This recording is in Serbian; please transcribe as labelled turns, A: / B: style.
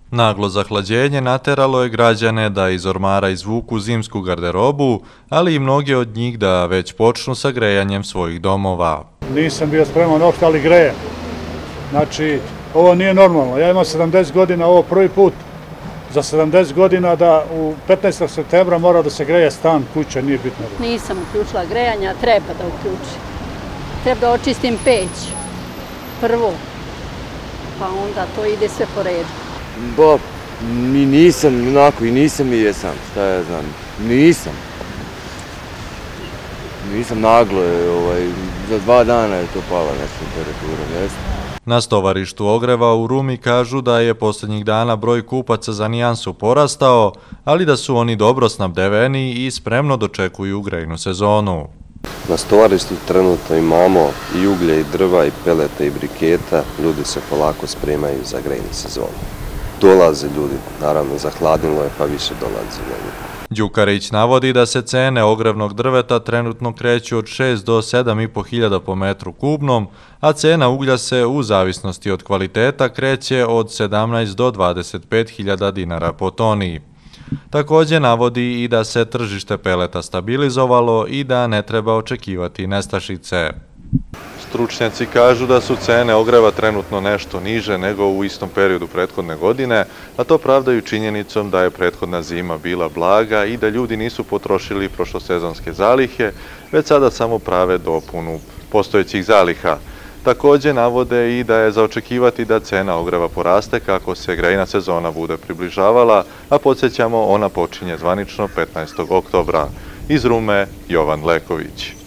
A: Naglo zahlađenje nateralo je građane da iz ormara izvuku zimsku garderobu, ali i mnoge od njih da već počnu sa grejanjem svojih domova.
B: Nisam bio spreman uopšte, ali grejem. Znači, ovo nije normalno. Ja imam 70 godina, ovo prvi put za 70 godina da u 15. septembra mora da se greje stan, kuća, nije bitno.
C: Nisam uključila grejanja, treba da uključim. Treba da očistim peć, prvo, pa onda to ide sve po redu.
D: Ba, ni nisam, onako, i nisam i jesam, šta ja znam, nisam. Nisam naglo, za 2 dana je to pala nešto temperatura, jesam.
A: Na stovarištu ogreva u Rumi kažu da je posljednjih dana broj kupaca za nijansu porastao, ali da su oni dobro snabdeveni i spremno dočekuju grejnu sezonu.
E: Na stovarištu trenutno imamo i uglje, i drva, i peleta, i briketa. Ljudi se polako spremaju za grejnu sezonu. Dolaze ljudi, naravno zahladnilo je pa više dolazi ljudi.
A: Đukarić navodi da se cene ogrevnog drveta trenutno kreću od 6 do 7,5 hiljada po metru kubnom, a cena uglja se u zavisnosti od kvaliteta kreće od 17 do 25 hiljada dinara po toni. Također navodi i da se tržište peleta stabilizovalo i da ne treba očekivati nestašice. Stručnjaci kažu da su cene ogreva trenutno nešto niže nego u istom periodu prethodne godine, a to pravdaju činjenicom da je prethodna zima bila blaga i da ljudi nisu potrošili prošlosezonske zalihe, već sada samo prave dopunu postojećih zaliha. Također navode i da je za očekivati da cena ogreva poraste kako se grejna sezona bude približavala, a podsjećamo, ona počinje zvanično 15. oktobra. Iz Rume, Jovan Leković.